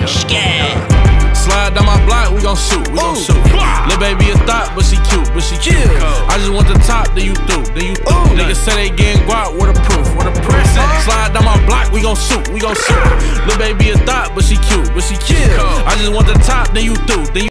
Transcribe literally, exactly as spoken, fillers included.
Scared. Slide down my block, we gon' shoot, we gon' shoot. Lil' baby a thought, but she cute, but she cute. I just want the top, then you through, then you through. Niggas say they getting guap, what a proof, what a proof. Slide down my block, we gon' shoot, we gon' shoot. Lil' baby a thought, but she cute, but she cute. I just want the top, then you through, then you